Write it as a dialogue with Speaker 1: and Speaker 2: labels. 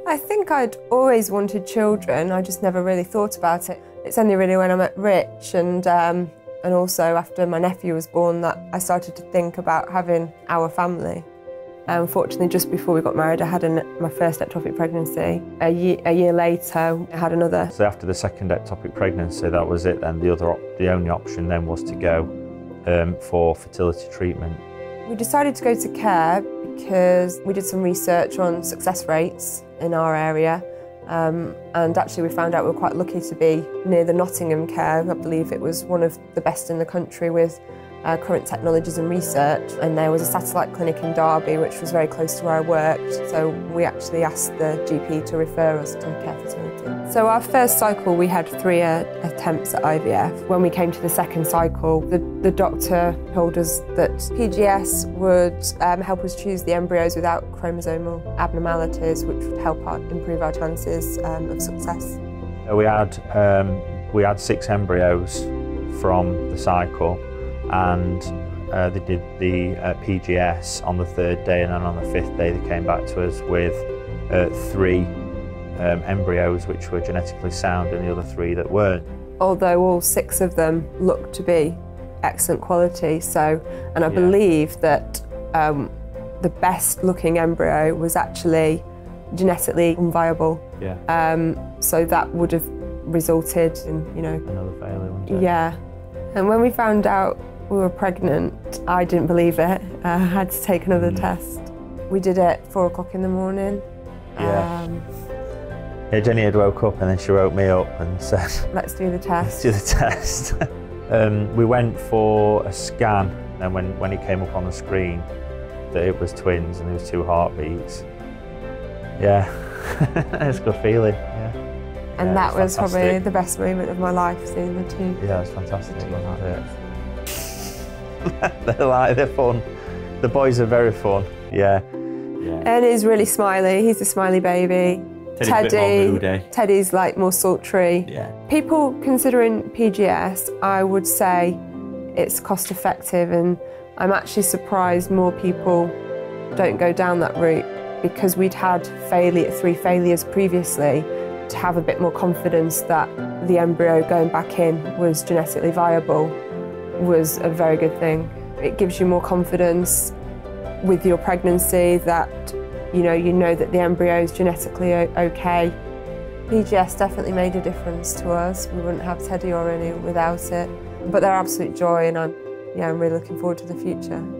Speaker 1: I think I'd always wanted children, I just never really thought about it. It's only really when I met Rich and also after my nephew was born that I started to think about having our family. Unfortunately, just before we got married, I had my first ectopic pregnancy. A year later, I had another.
Speaker 2: So after the second ectopic pregnancy, that was it then. The only option then was to go for fertility treatment.
Speaker 1: We decided to go to Care because we did some research on success rates in our area. And actually we found out we were quite lucky to be near the Nottingham Care. I believe it was one of the best in the country with current technologies and research, and there was a satellite clinic in Derby which was very close to where I worked, so we actually asked the GP to refer us to Care Fertility. So our first cycle we had 3 attempts at IVF. When we came to the second cycle, the doctor told us that PGS would help us choose the embryos without chromosomal abnormalities, which would help improve our chances of success.
Speaker 2: We had 6 embryos from the cycle, and they did the PGS on the 3rd day, and then on the 5th day they came back to us with 3 embryos which were genetically sound and the other 3 that weren't.
Speaker 1: Although all 6 of them looked to be excellent quality, and I believe that the best looking embryo was actually genetically unviable. So that would have resulted in,
Speaker 2: another failure, wouldn't it?
Speaker 1: Yeah. And when we found out we were pregnant, I didn't believe it. I had to take another test. We did it at 4 o'clock in the morning.
Speaker 2: Jenny had woke up and then she woke me up and said,
Speaker 1: let's do the test.
Speaker 2: Let's do the test. We went for a scan, and when it came up on the screen that it was twins and there was 2 heartbeats. Yeah, it's a good feeling.
Speaker 1: And that was probably the best moment of my life, seeing the 2.
Speaker 2: Yeah, it was fantastic, wasn't it? They're fun. The boys are very fun, yeah.
Speaker 1: And he's really smiley, he's a smiley baby.
Speaker 3: Teddy's a bit more moody.
Speaker 1: Teddy's like more sultry.
Speaker 3: Yeah.
Speaker 1: People considering PGS, I would say it's cost effective, and I'm actually surprised more people don't go down that route, because we'd had 3 failures previously. To have a bit more confidence that the embryo going back in was genetically viable was a very good thing. It gives you more confidence with your pregnancy that you know that the embryo is genetically okay. PGS definitely made a difference to us. We wouldn't have Teddy or any without it. But they're absolute joy, and I'm really looking forward to the future.